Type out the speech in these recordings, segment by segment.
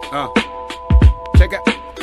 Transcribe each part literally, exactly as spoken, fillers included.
Uh. Checa.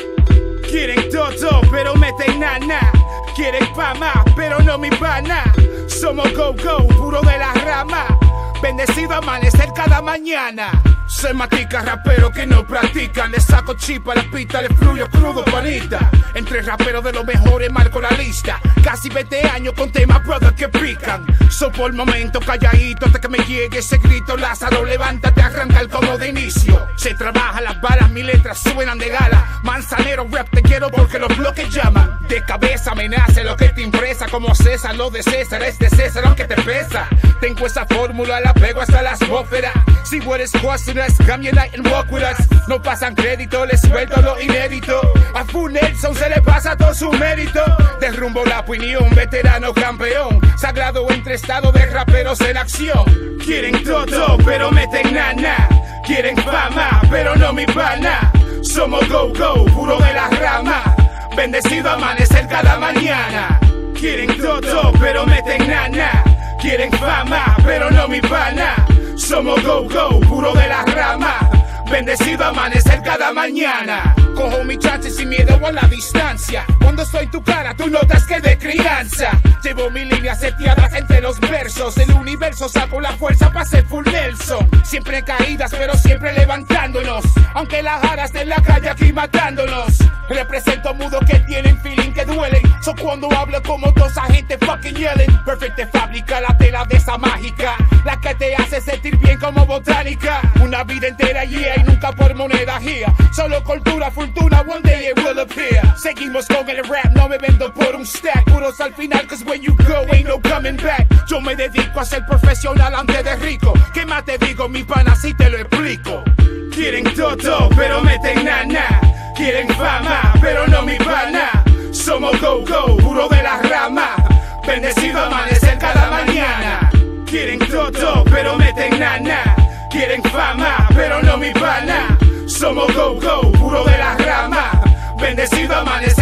Quieren todo, pero meten nana. Quieren fama, pero no mi pana. Somos go-go, puro de la rama. Bendecido amanecer cada mañana. Se matica rapero que no practican. Le saco chip a la pista, le fluyo crudo panita. Entre raperos de los mejores marco la lista. Casi veinte años con temas brother que pican. So por el momento calladito hasta que me llegue ese grito. Lázaro, levántate, arranca el como de inicio. Se trabaja las balas, mis letras suenan de gala. Manzanero rap te quiero porque los bloques llaman. De cabeza me nace lo que te impresa. Como César, lo de César es de César aunque te pesa. Tengo esa fórmula, la pego hasta la atmósfera. Si eres question us, come unite and walk with us. No pasan crédito, les suelto lo inédito. A Full Nelson se le pasa todo su mérito. Derrumbo la opinión, veterano campeón. Sagrado entre estado de raperos en acción. Quieren todo, pero meten nana. Quieren fama, pero no mi pana. Somos go-go, puro de la rama. Bendecido amanecer cada mañana. Quieren todo, pero meten nana. Quieren fama, pero no mi pana. Somos go-go, puro de la rama. Bendecido amanecer cada mañana. Cojo mi chance sin miedo a la distancia. Cuando estoy en tu cara, tú notas que de crianza. Llevo mis líneas seteadas entre los versos. Del universo saco la fuerza para ser Full Nelson. Siempre caídas, pero siempre levantándonos. Aunque las aras de la calle aquí matándonos. Represento mudo que tienen feeling que duelen. So cuando hablo como toda esa gente fucking yelling. Perfect te fabrica la tela de esa mágica. La que te hace sentir bien como botánica. Una vida entera yeah y nunca por moneda here. Solo cultura, fortuna, one day it will appear. Seguimos con el rap, no me vendo por un stack. Puros al final, cause when you go ain't no coming back. Yo me dedico a ser profesional antes de rico. ¿Qué más te digo, mi pana, si te lo explico? Quieren todo, pero meten nana. Quieren fama, pero no mi pana. Somos go-go, puro de la rama. Bendecido amanecer cada mañana. Quieren todo, pero meten nana. Quieren fama, pero no mi pana. Somos go-go, puro de la rama. Bendecido amanecer